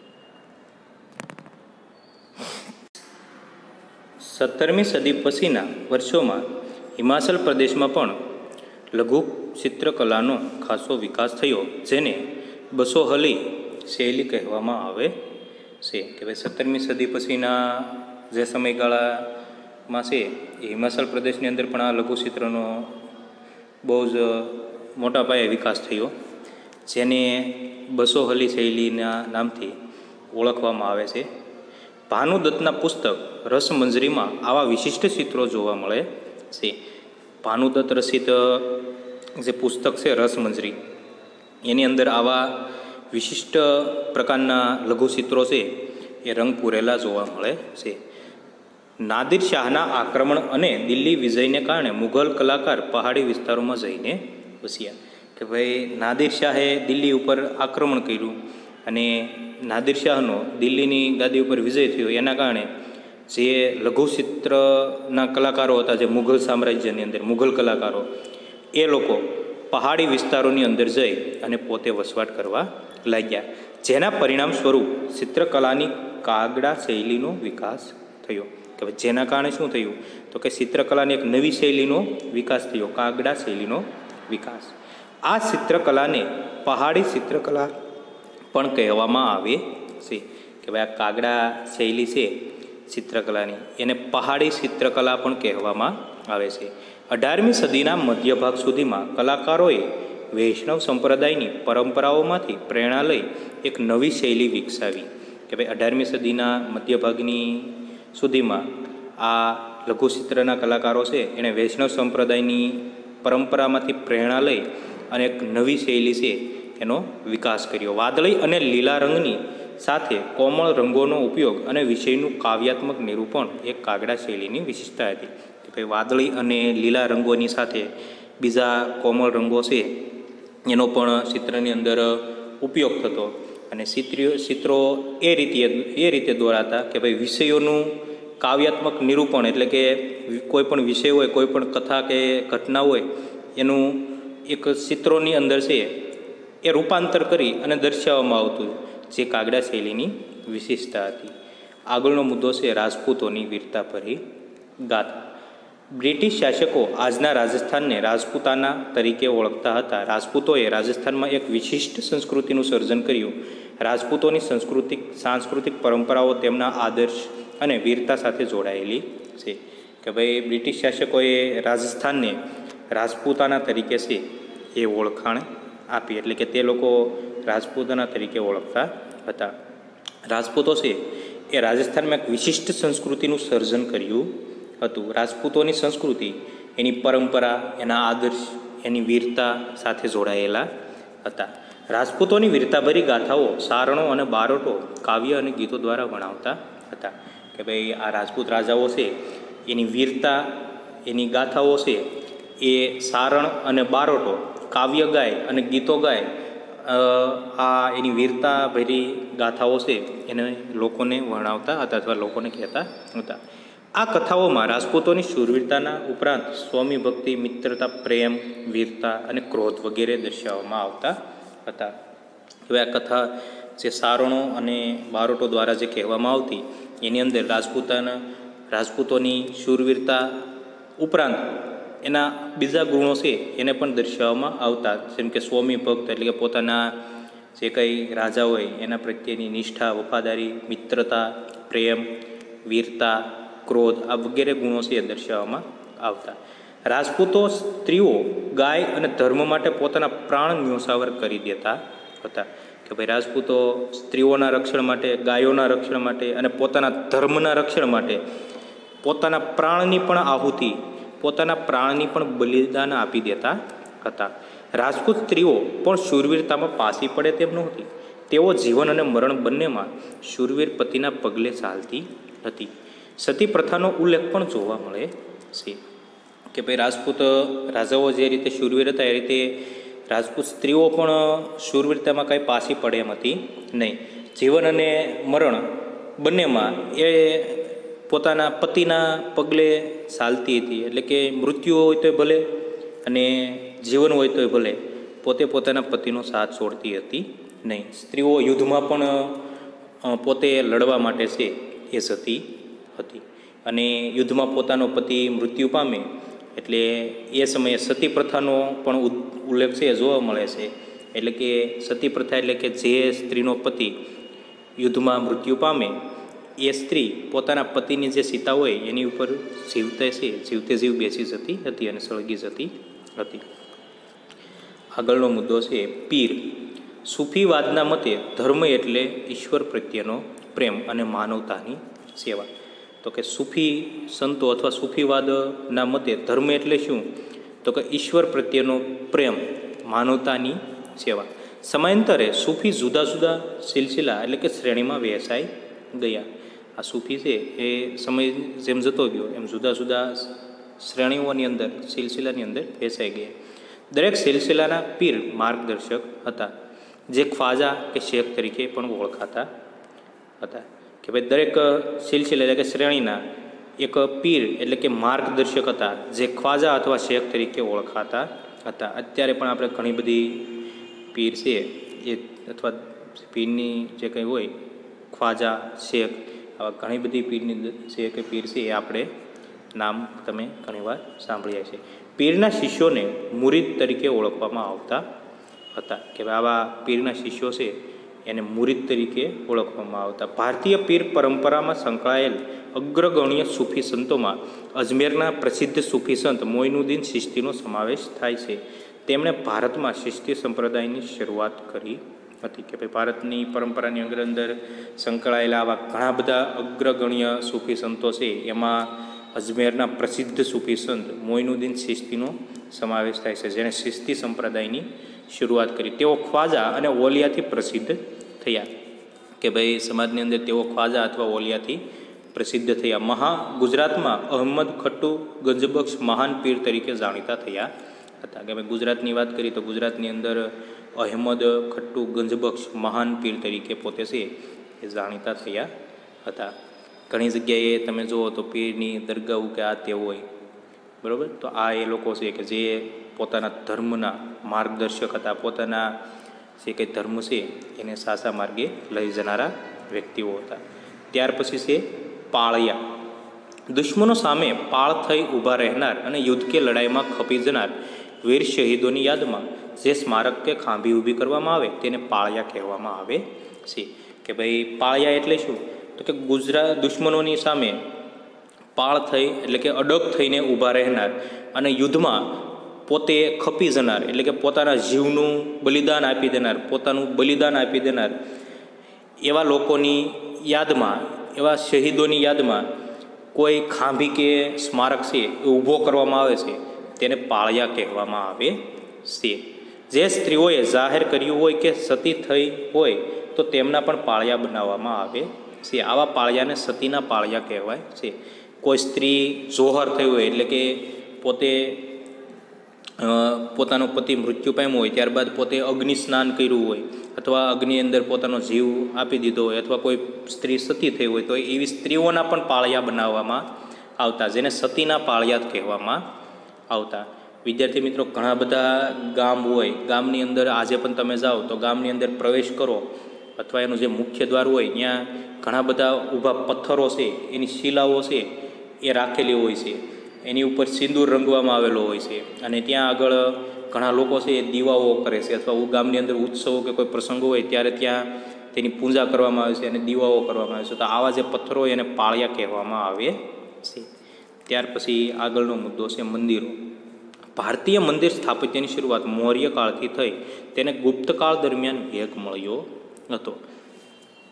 સત્તરમી સદી પછીના વર્ષોમાં હિમાચલ પ્રદેશમાં પણ લઘુ ચિત્રકલાનો ખાસો વિકાસ થયો, જેને બસોહલી શૈલી કહેવામાં આવે છે કે ભાઈ સત્તરમી સદી પછીના જે સમયગાળામાં છે એ હિમાચલ પ્રદેશની અંદર પણ આ લઘુચિત્રનો બહુ જ મોટા પાયે વિકાસ થયો, જેને બસોહલી શૈલીના નામથી ઓળખવામાં આવે છે. ભાનુદત્તના પુસ્તક રસમંજરીમાં આવા વિશિષ્ટ ચિત્રો જોવા મળે છે. ભાનુદત્ત રચિત જે પુસ્તક છે રસમંજરી, એની અંદર આવા વિશિષ્ટ પ્રકારના લઘુચિત્રો છે એ રંગ પૂરેલા જોવા મળે છે. નાદિર શાહના આક્રમણ અને દિલ્હી વિજયને કારણે મુઘલ કલાકાર પહાડી વિસ્તારોમાં જઈને વસ્યા કે ભાઈ નાદિર શાહે દિલ્હી ઉપર આક્રમણ કર્યું અને નાદિર શાહનો દિલ્હીની ગાદી ઉપર વિજય થયો, એના કારણે જે લઘુચિત્રના કલાકારો હતા, જે મુઘલ સામ્રાજ્યની અંદર મુઘલ કલાકારો, એ લોકો પહાડી વિસ્તારોની અંદર જઈ અને પોતે વસવાટ કરવા લાગ્યા, જેના પરિણામ સ્વરૂપ ચિત્રકલાની કાગડા શૈલીનો વિકાસ થયો કે જેના કારણે શું થયું તો કે ચિત્રકલાની એક નવી શૈલીનો વિકાસ થયો, કાગડા શૈલીનો વિકાસ. આ ચિત્રકલાને પહાડી ચિત્રકલા પણ કહેવામાં આવે છે કે ભાઈ આ કાગડા શૈલી છે ચિત્રકલાની, એને પહાડી ચિત્રકલા પણ કહેવામાં આવે છે. અઢારમી સદીના મધ્ય ભાગ સુધીમાં કલાકારોએ વૈષ્ણવ સંપ્રદાયની પરંપરાઓમાંથી પ્રેરણા લઈ એક નવી શૈલી વિકસાવી કે ભાઈ અઢારમી સદીના મધ્ય ભાગની સુધીમાં આ લઘુચિત્રના કલાકારો છે એણે વૈષ્ણવ સંપ્રદાયની પરંપરામાંથી પ્રેરણા લઈ અને એક નવી શૈલી છે એનો વિકાસ કર્યો. વાદળી અને લીલા રંગની સાથે કોમળ રંગોનો ઉપયોગ અને વિષયનું કાવ્યાત્મક નિરૂપણ એક કાગડા શૈલીની વિશેષતા હતી કે ભાઈ વાદળી અને લીલા રંગોની સાથે બીજા કોમળ રંગો છે એનો પણ ચિત્રની અંદર ઉપયોગ થતો અને ચિત્રો ચિત્રો એ રીતે એ રીતે દોરાતા કે ભાઈ વિષયોનું કાવ્યાત્મક નિરૂપણ એટલે કે કોઈ પણ વિષય હોય, કોઈ પણ કથા કે ઘટના હોય, એનું એક ચિત્રોની અંદર છે એ રૂપાંતર કરી અને દર્શાવવામાં આવતું, જે કાગડા શૈલીની વિશેષતા હતી. આગળનો મુદ્દો છે રાજપૂતોની વીરતાભરી ગાથા. બ્રિટિશ શાસકો આજના રાજસ્થાનને રાજપૂતાના તરીકે ઓળખતા હતા. રાજપૂતોએ રાજસ્થાનમાં એક વિશિષ્ટ સંસ્કૃતિનું સર્જન કર્યું. રાજપૂતોની સંસ્કૃતિક સાંસ્કૃતિક પરંપરાઓ તેમના આદર્શ અને વીરતા સાથે જોડાયેલી છે કે ભાઈ બ્રિટિશ શાસકોએ રાજસ્થાનને રાજપૂતાના તરીકે છે એ ઓળખાણ આપી, એટલે કે તે લોકો રાજપૂતાના તરીકે ઓળખતા હતા. રાજપૂતો છે એ રાજસ્થાનમાં એક વિશિષ્ટ સંસ્કૃતિનું સર્જન કર્યું હતું. રાજપૂતોની સંસ્કૃતિ એની પરંપરા, એના આદર્શ, એની વીરતા સાથે જોડાયેલા હતા. રાજપૂતોની વીરતાભરી ગાથાઓ સારણો અને બારોટો કાવ્ય અને ગીતો દ્વારા વણાવતા હતા કે ભાઈ આ રાજપૂત રાજાઓ છે એની વીરતા, એની ગાથાઓ છે એ સારણ અને બારોટો કાવ્ય ગાય અને ગીતો ગાય આ એની વીરતાભરી ગાથાઓ છે એને લોકોને વર્ણવતા હતા અથવા લોકોને કહેતા હતા. આ કથાઓમાં રાજપૂતોની શૂરવીરતાના ઉપરાંત સ્વામી ભક્તિ, મિત્રતા, પ્રેમ, વીરતા અને ક્રોધ વગેરે દર્શાવવામાં આવતા હતા. હવે આ કથા જે સારણો અને બારોટો દ્વારા જે કહેવામાં આવતી એની અંદર રાજપૂતાના રાજપૂતોની શૂરવીરતા ઉપરાંત એના બીજા ગુણો છે એને પણ દર્શાવવામાં આવતા, જેમ કે સ્વામી ભક્ત એટલે કે પોતાના જે કંઈ રાજા હોય એના પ્રત્યેની નિષ્ઠા, વફાદારી, મિત્રતા, પ્રેમ, વીરતા, ક્રોધ આ વગેરે ગુણો છે એ દર્શાવવામાં આવતા. રાજપૂતો સ્ત્રીઓ, ગાય અને ધર્મ માટે પોતાના પ્રાણ ન્યોછાવર કરી દેતા હતા કે ભાઈ રાજપૂતો સ્ત્રીઓના રક્ષણ માટે, ગાયોના રક્ષણ માટે અને પોતાના ધર્મના રક્ષણ માટે પોતાના પ્રાણની પણ આહુતિ પોતાના પ્રાણની પણ બલિદાન આપી દેતા હતા. રાજપૂત સ્ત્રીઓ પણ શૂરવીરતામાં પાછી પડે તેમ નહોતી. તેઓ જીવન અને મરણ બંનેમાં શૂરવીર પતિના પગલે ચાલતી હતી. સતી પ્રથાનો ઉલ્લેખ પણ જોવા મળે છે કે ભાઈ રાજપૂત રાજાઓ જે રીતે શૂરવીર હતા એ રીતે રાજપૂત સ્ત્રીઓ પણ શૂરવીરતામાં કાંઈ પાછી પડે એમ હતી નહીં. જીવન અને મરણ બંનેમાં એ પોતાના પતિના પગલે ચાલતી હતી. એટલે કે મૃત્યુ હોય તોય ભલે અને જીવન હોય તોય ભલે પોતે પોતાના પતિનો સાથ છોડતી હતી નહીં. સ્ત્રીઓ યુદ્ધમાં પણ પોતે લડવા માટે છે એ સતી હતી. અને યુદ્ધમાં પોતાનો પતિ મૃત્યુ પામે એટલે એ સમયે સતી પ્રથાનો પણ ઉલ્લેખ છે જોવા મળે છે. એટલે કે સતી પ્રથા એટલે કે જે સ્ત્રીનો પતિ યુદ્ધમાં મૃત્યુ પામે એ સ્ત્રી પોતાના પતિની જે સીતા હોય એની ઉપર જીવતે છે જીવતે જીવ બેસી જતી હતી અને સળગી જતી હતી. આગળનો મુદ્દો છે પીર. સૂફીવાદના મતે ધર્મ એટલે ઈશ્વર પ્રત્યેનો પ્રેમ અને માનવતાની સેવા. તો કે સૂફી સંતો અથવા સૂફીવાદના મતે ધર્મ એટલે શું? તો કે ઈશ્વર પ્રત્યેનો પ્રેમ, માનવતાની સેવા. સમયાંતરે સૂફી જુદા જુદા સિલસિલા એટલે કે શ્રેણીમાં વહેંચાઈ ગયા. આ સૂફી છે એ સમય જેમ જતો ગયો એમ જુદા જુદા શ્રેણીઓની અંદર સિલસિલાની અંદર વહેંચાઈ ગયા. દરેક સિલસિલાના પીર માર્ગદર્શક હતા જે ખ્વાજા કે શેખ તરીકે પણ ઓળખાતા હતા. કે ભાઈ દરેક સિલસિલા એટલે કે શ્રેણીના એક પીર એટલે કે માર્ગદર્શક હતા જે ખ્વાજા અથવા શેખ તરીકે ઓળખાતા હતા. અત્યારે પણ આપણે ઘણી બધી પીર છે એ અથવા પીરની જે કંઈ હોય ખ્વાજા શેખ આવા ઘણી બધી પીરની જે કે પીર છે એ આપણે નામ તમે ઘણીવાર સાંભળ્યા છે. પીરના શિષ્યોને મુરીદ તરીકે ઓળખવામાં આવતા હતા. કે આવા પીરના શિષ્યો છે એને મુરીદ તરીકે ઓળખવામાં આવતા. ભારતીય પીર પરંપરામાં સંકળાયેલ અગ્રગણ્ય સૂફી સંતોમાં અજમેરના પ્રસિદ્ધ સૂફી સંત મોઇનુદ્દીન ચિશ્તીનો સમાવેશ થાય છે. તેમણે ભારતમાં ચિશ્તી સંપ્રદાયની શરૂઆત કરી હતી. કે ભાઈ ભારતની પરંપરાની અંદર અંદર સંકળાયેલા આવા ઘણા બધા અગ્રગણ્ય સૂફી સંતો છે એમાં અજમેરના પ્રસિદ્ધ સૂફી સંત મોઇનુદ્દીન ચિશ્તીનો સમાવેશ થાય છે જેણે ચિશ્તી સંપ્રદાયની શરૂઆત કરી. તેઓ ખ્વાજા અને ઓલિયાથી પ્રસિદ્ધ થયા. કે ભાઈ સમાજની અંદર તેઓ ખ્વાજા અથવા ઓલિયાથી પ્રસિદ્ધ થયા. મહા ગુજરાતમાં અહમદ ખટ્ટુ ગંજબક્ષ મહાન પીર તરીકે જાણીતા થયા હતા. કે ભાઈ ગુજરાતની વાત કરીએ તો ગુજરાતની અંદર અહેમદ ખટ્ટુ ગંજબક્ષ મહાન પીર તરીકે પોતે છે એ જાણીતા થયા હતા. ઘણી જગ્યાએ તમે જુઓ તો પીરની દરગાહ કે આ તે હોય બરાબર. તો આ એ લોકો છે કે જે પોતાના ધર્મના માર્ગદર્શક હતા. પોતાના જે કંઈ ધર્મ છે એને સાચા માર્ગે લઈ જનારા વ્યક્તિઓ હતા. ત્યાર પછી છે પાળિયા. દુશ્મનો સામે પાળ થઈ ઊભા રહેનાર અને યુદ્ધ કે લડાઈમાં ખપી જનાર વીર શહીદોની યાદમાં જે સ્મારક કે ખાંભી ઊભી કરવામાં આવે તેને પાળિયા કહેવામાં આવે છે. કે ભાઈ પાળિયા એટલે શું? તો કે ગુજરાત દુશ્મનોની સામે પાળ થઈ એટલે કે અડગ થઈને ઊભા રહેનાર અને યુદ્ધમાં પોતે ખપી જનાર એટલે કે પોતાના જીવનું બલિદાન આપી દેનાર પોતાનું બલિદાન આપી દેનાર એવા લોકોની યાદમાં એવા શહીદોની યાદમાં કોઈ ખાંભી કે સ્મારક છે એ ઊભો કરવામાં આવે છે તેને પાળિયા કહેવામાં આવે છે. જે સ્ત્રીઓએ જાહેર કર્યું હોય કે સતી થઈ હોય તો તેમના પણ પાળિયા બનાવવામાં આવે છે. આવા પાળિયાને સતીના પાળિયા કહેવાય છે. કોઈ સ્ત્રી જોહર થઈ હોય એટલે કે પોતે પોતાનો પતિ મૃત્યુ પામ્યો હોય ત્યારબાદ પોતે અગ્નિ સ્નાન કર્યું હોય અથવા અગ્નિ અંદર પોતાનો જીવ આપી દીધો હોય અથવા કોઈ સ્ત્રી સતી થઈ હોય તો એવી સ્ત્રીઓના પણ પાળિયા બનાવવામાં આવતા જેને સતીના પાળિયા કહેવામાં આવતા. વિદ્યાર્થી મિત્રો ઘણા બધા ગામ હોય ગામની અંદર આજે પણ તમે જાઓ તો ગામની અંદર પ્રવેશ કરો અથવા એનું જે મુખ્ય દ્વાર હોય ત્યાં ઘણા બધા ઊભા પથ્થરો છે એની શિલાઓ છે એ રાખેલી હોય છે. એની ઉપર સિંદૂર રંગવામાં આવેલો હોય છે અને ત્યાં આગળ ઘણા લોકો છે એ દીવાઓ કરે છે અથવા ગામની અંદર ઉત્સવો કે કોઈ પ્રસંગો હોય ત્યારે ત્યાં તેની પૂજા કરવામાં આવે છે અને દીવાઓ કરવામાં આવે છે. તો આવા જે પથ્થરો હોય એને પાળિયા કહેવામાં આવે છે. ત્યાર પછી આગળનો મુદ્દો છે મંદિરો. ભારતીય મંદિર સ્થાપત્યની શરૂઆત મૌર્ય કાળથી થઈ તેને ગુપ્તકાળ દરમિયાન વેગ મળ્યો હતો.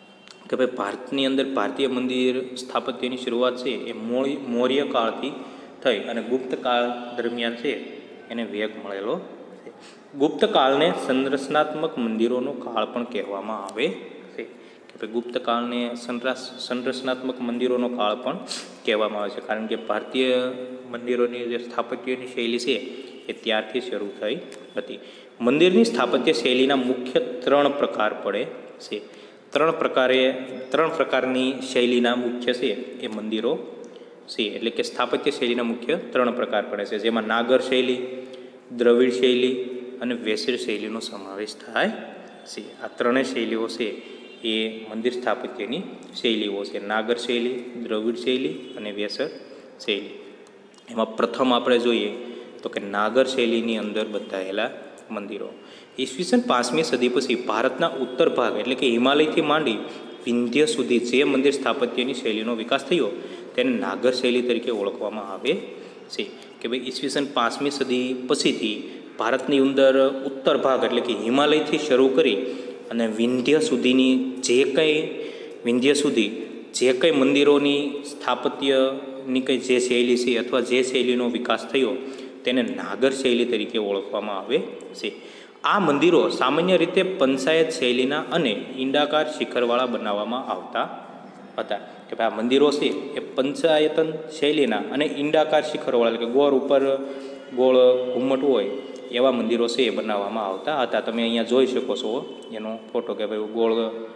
કે ભાઈ ભારતની અંદર ભારતીય મંદિર સ્થાપત્યની શરૂઆત છે એ મૌર્ય કાળથી થઈ અને ગુપ્ત કાળ દરમિયાન છે એને વેગ મળેલો છે. ગુપ્ત કાળને સંરચનાત્મક મંદિરોનો કાળ પણ કહેવામાં આવે છે. કે ભાઈ ગુપ્ત કાળને સંરચનાત્મક મંદિરોનો કાળ પણ કહેવામાં આવે છે, કારણ કે ભારતીય મંદિરોની જે સ્થાપત્યની શૈલી છે એ ત્યારથી શરૂ થઈ હતી. મંદિરની સ્થાપત્ય શૈલીના મુખ્ય ત્રણ પ્રકાર પડે છે. ત્રણ પ્રકારે ત્રણ પ્રકારની શૈલીના મુખ્ય છે એ મંદિરો છે, એટલે કે સ્થાપત્ય શૈલીના મુખ્ય ત્રણ પ્રકાર પડે છે, જેમાં નાગર શૈલી, દ્રવિડ શૈલી અને વેસર શૈલીનો સમાવેશ થાય છે. આ ત્રણેય શૈલીઓ છે એ મંદિર સ્થાપત્યની શૈલીઓ છે: નાગર શૈલી, દ્રવિડ શૈલી અને વેસર શૈલી. એમાં પ્રથમ આપણે જોઈએ તો કે નાગર શૈલીની અંદર બંધાયેલા મંદિરો. ઈસવીસન પાંચમી સદી પછી ભારતના ઉત્તર ભાગ એટલે કે હિમાલયથી માંડી વિંધ્ય સુધી જે મંદિર સ્થાપત્યની શૈલીનો વિકાસ થયો તેને નાગર શૈલી તરીકે ઓળખવામાં આવે છે. કે ભાઈ ઈસવીસન પાંચમી સદી પછીથી ભારતની અંદર ઉત્તર ભાગ એટલે કે હિમાલયથી શરૂ કરી અને વિંધ્ય સુધીની જે કંઈ વિંધ્ય સુધી જે કંઈ મંદિરોની સ્થાપત્યની કંઈ જે શૈલી છે અથવા જે શૈલીનો વિકાસ થયો તેને નાગર શૈલી તરીકે ઓળખવામાં આવે છે. આ મંદિરો સામાન્ય રીતે પંચાયત શૈલીના અને ઈંડાકાર શિખરવાળા બનાવવામાં આવતા હતા. કે ભાઈ આ મંદિરો છે એ પંચાયતન શૈલીના અને ઈંડાકાર શિખરવાળા એટલે કે ગોળ ઉપર ગોળ ઘુમ્મટ હોય એવા મંદિરો છે એ બનાવવામાં આવતા હતા. તમે અહીંયા જોઈ શકો છો એનો ફોટો કે ભાઈ ગોળ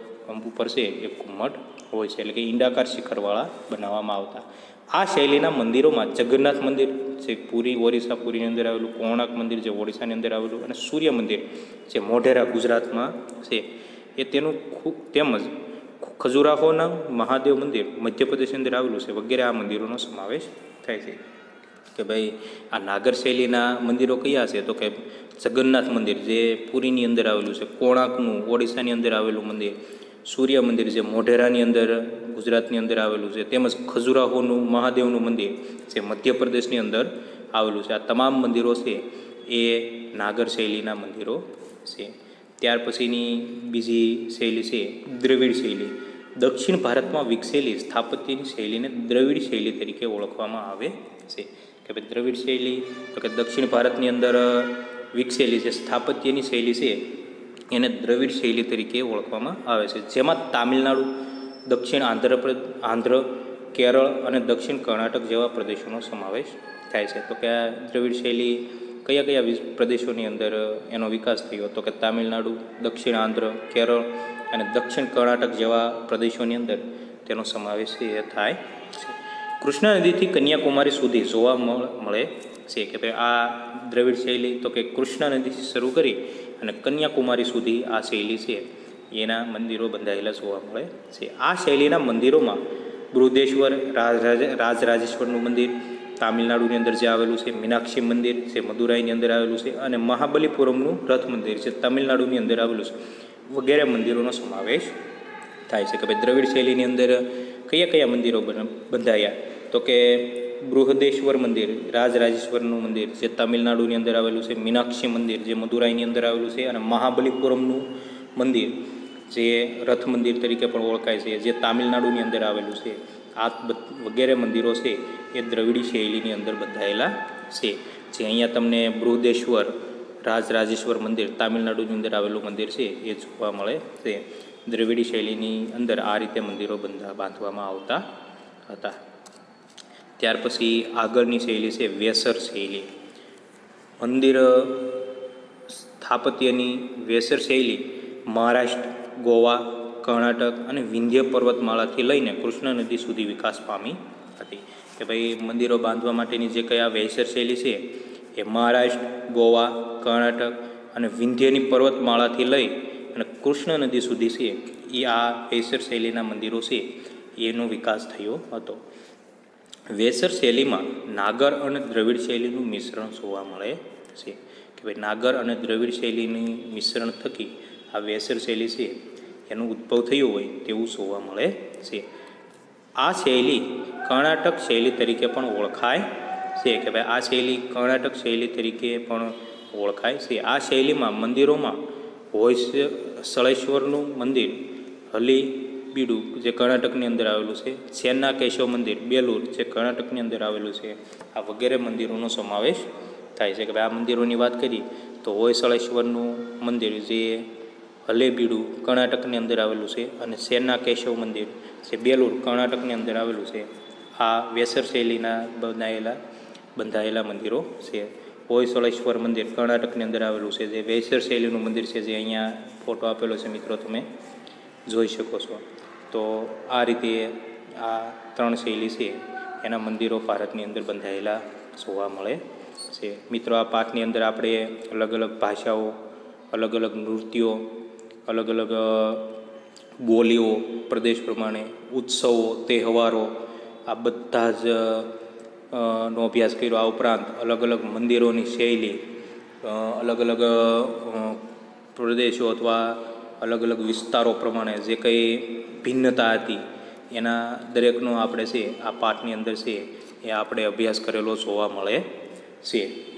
ઉપર છે એ ઘુમ્મટ હોય છે, એટલે કે ઈંડાકાર શિખરવાળા બનાવવામાં આવતા. આ શૈલીના મંદિરોમાં જગન્નાથ મંદિર જે પુરી ઓરિસ્સા પુરીની અંદર આવેલું, કોણાર્ક મંદિર જે ઓડિશાની અંદર આવેલું અને સૂર્ય મંદિર જે મોઢેરા ગુજરાતમાં છે એ તેનું ખૂબ તેમજ ખજુરાહોના મહાદેવ મંદિર મધ્યપ્રદેશની અંદર આવેલું છે વગેરે આ મંદિરોનો સમાવેશ થાય છે. કે ભાઈ આ નાગર શૈલીના મંદિરો કયા છે તો કે જગન્નાથ મંદિર જે પુરીની અંદર આવેલું છે, કોણાર્કનું ઓડિશાની અંદર આવેલું મંદિર, સૂર્ય મંદિર જે મોઢેરાની અંદર ગુજરાતની અંદર આવેલું છે, તેમજ ખજુરાહોનું મહાદેવનું મંદિર જે મધ્યપ્રદેશની અંદર આવેલું છે. આ તમામ મંદિરો છે એ નાગર શૈલીના મંદિરો છે. ત્યાર પછીની બીજી શૈલી છે દ્રવિડ શૈલી. દક્ષિણ ભારતમાં વિકસેલી સ્થાપત્યની શૈલીને દ્રવિડ શૈલી તરીકે ઓળખવામાં આવે છે. કે ભાઈ દ્રવિડ શૈલી તો કે દક્ષિણ ભારતની અંદર વિકસેલી જે સ્થાપત્યની શૈલી છે એને દ્રવિડ શૈલી તરીકે ઓળખવામાં આવે છે, જેમાં તામિલનાડુ, દક્ષિણ આંધ્રપ્રદેશ આંધ્ર કેરળ અને દક્ષિણ કર્ણાટક જેવા પ્રદેશોનો સમાવેશ થાય છે. તો કે આ દ્રવિડ શૈલી કયા કયા પ્રદેશોની અંદર એનો વિકાસ થયો તો કે તામિલનાડુ, દક્ષિણ આંધ્ર, કેરળ અને દક્ષિણ કર્ણાટક જેવા પ્રદેશોની અંદર તેનો સમાવેશ થાય છે. કૃષ્ણા નદીથી કન્યાકુમારી સુધી જોવા મળે છે. કે ભાઈ આ દ્રવિડ શૈલી તો કે કૃષ્ણા નદીથી શરૂ કરી અને કન્યાકુમારી સુધી આ શૈલી છે એના મંદિરો બંધાયેલા જોવા મળે છે. આ શૈલીના મંદિરોમાં બૃહદેશ્વર રાજરાજેશ્વરનું મંદિર તામિલનાડુની અંદર જે આવેલું છે, મીનાક્ષી મંદિર જે મદુરાઈની અંદર આવેલું છે અને મહાબલીપુરમનું રથ મંદિર જે તમિલનાડુની અંદર આવેલું છે વગેરે મંદિરોનો સમાવેશ થાય છે. કે ભાઈ દ્રવિડ શૈલીની અંદર કયા કયા મંદિરો બંધાયા તો કે બૃહદેશ્વર મંદિર રાજરાજેશ્વરનું મંદિર જે તમિલનાડુની અંદર આવેલું છે, મીનાક્ષી મંદિર જે મદુરાઈની અંદર આવેલું છે અને મહાબલીપુરમનું મંદિર જે રથ મંદિર તરીકે પણ ઓળખાય છે જે તામિલનાડુની અંદર આવેલું છે. આ વગેરે મંદિરો છે એ દ્રવિડી શૈલીની અંદર બંધાયેલા છે. જે અહીંયા તમને બૃહદેશ્વર રાજરાજેશ્વર મંદિર તામિલનાડુની અંદર આવેલું મંદિર છે એ જોવા મળે છે. દ્રવિડી શૈલીની અંદર આ રીતે મંદિરો બંધા બાંધવામાં આવતા હતા. ત્યાર પછી આગળની શૈલી છે વેસર શૈલી. મંદિર સ્થાપત્યની વેસર શૈલી મહારાષ્ટ્ર, ગોવા, કર્ણાટક અને વિંધ્ય પર્વતમાળાથી લઈને કૃષ્ણ નદી સુધી વિકાસ પામી હતી. કે ભાઈ મંદિરો બાંધવા માટેની જે કયા વેસર શૈલી છે એ મહારાષ્ટ્ર, ગોવા, કર્ણાટક અને વિંધ્યની પર્વતમાળાથી લઈ અને કૃષ્ણ નદી સુધી છે એ આ વેસર શૈલીના મંદિરો છે એનો વિકાસ થયો હતો. વેસર શૈલીમાં નાગર અને દ્રવિડ શૈલીનું મિશ્રણ જોવા મળે છે. કે ભાઈ નાગર અને દ્રવિડ શૈલીનું મિશ્રણ થકી આ વેસર શૈલી છે એનો ઉદ્ભવ થયો હોય તેવું જોવા મળે છે. આ શૈલી કર્ણાટક શૈલી તરીકે પણ ઓળખાય છે. કે ભાઈ આ શૈલી કર્ણાટક શૈલી તરીકે પણ ઓળખાય છે. આ શૈલીમાં મંદિરોમાં હોય સળેશ્વરનું મંદિર, હલી, બીડું જે કર્ણાટકની અંદર આવેલું છે, ચેન્ના કેશવ મંદિર બેલુર જે કર્ણાટકની અંદર આવેલું છે, આ વગેરે મંદિરોનો સમાવેશ થાય છે. કે ભાઈ આ મંદિરોની વાત કરી તો હોયસળેશ્વરનું મંદિર જે હલેબીડું કર્ણાટકની અંદર આવેલું છે અને ચેન્ના કેશવ મંદિર જે બેલુર કર્ણાટકની અંદર આવેલું છે, આ વેસર શૈલીના બનાવેલા બંધાયેલા મંદિરો છે. હોયસળેશ્વર મંદિર કર્ણાટકની અંદર આવેલું છે, જે વેસર શૈલીનું મંદિર છે, જે અહીંયા ફોટો આપેલો છે મિત્રો, તમે જોઈ શકો છો. તો આ રીતે આ ત્રણ શૈલી છે એના મંદિરો ભારતની અંદર બંધાયેલા જોવા મળે છે. મિત્રો, આ પાઠની અંદર આપણે અલગ અલગ ભાષાઓ, અલગ અલગ નૃત્યો, અલગ અલગ બોલીઓ, પ્રદેશ પ્રમાણે ઉત્સવો, તહેવારો, આ બધા જ નો અભ્યાસ કર્યો. આ ઉપરાંત અલગ અલગ મંદિરોની શૈલી, અલગ અલગ પ્રદેશો અથવા અલગ અલગ વિસ્તારો પ્રમાણે જે કંઈ ભિન્નતા હતી એના દરેકનો આપણે છે આ પાઠની અંદર છે એ આપણે અભ્યાસ કરેલો જોવા મળે છે.